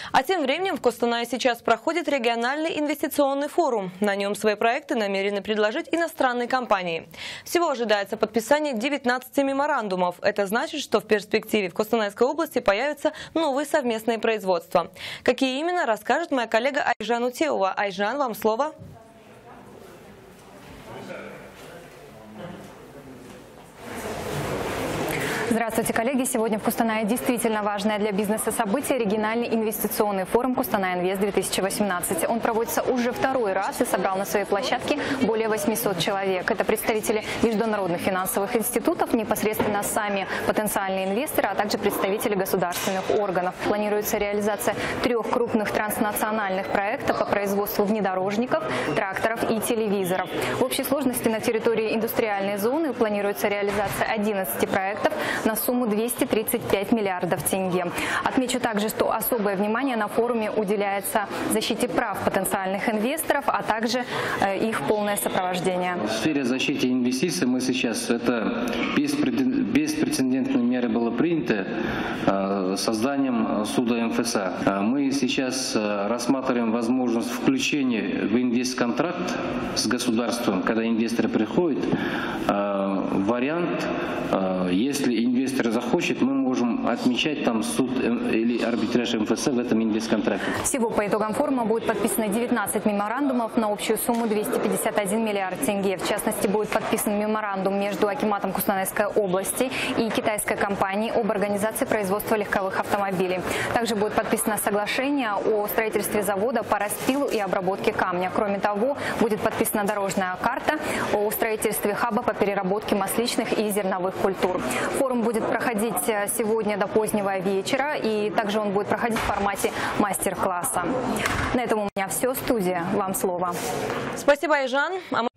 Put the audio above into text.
А тем временем в Костанае сейчас проходит региональный инвестиционный форум. На нем свои проекты намерены предложить иностранные компании. Всего ожидается подписание 19 меморандумов. Это значит, что в перспективе в Костанайской области появятся новые совместные производства. Какие именно, расскажет моя коллега Айжан Утеева. Айжан, вам слово. Здравствуйте, коллеги! Сегодня в Костанае действительно важное для бизнеса событие – региональный инвестиционный форум «Костанай Инвест-2018». Он проводится уже второй раз и собрал на своей площадке более 800 человек. Это представители международных финансовых институтов, непосредственно сами потенциальные инвесторы, а также представители государственных органов. Планируется реализация 3 крупных транснациональных проектов по производству внедорожников, тракторов и телевизоров. В общей сложности на территории индустриальной зоны планируется реализация 11 проектов на сумму 235 миллиардов тенге. Отмечу также, что особое внимание на форуме уделяется защите прав потенциальных инвесторов, а также их полное сопровождение. В сфере защиты инвестиций мы сейчас, это беспрецедентные меры было принято созданием суда МФСА. Мы сейчас рассматриваем возможность включения в инвестконтракт с государством, когда инвесторы приходят, вариант, если инвестор захочет, мы можем отмечать там суд или арбитраж МФС в этом инвестконтракте. Всего по итогам форума будет подписано 19 меморандумов на общую сумму 251 миллиард тенге. В частности, будет подписан меморандум между акиматом Костанайской области и китайской компанией об организации производства легковых автомобилей. Также будет подписано соглашение о строительстве завода по распилу и обработке камня. Кроме того, будет подписана дорожная карта о строительстве хаба по переработке масличных и зерновых культур. Форум будет проходить сегодня до позднего вечера, и также он будет проходить в формате мастер-класса. На этом у меня все. Студия, вам слово. Спасибо, Айжан.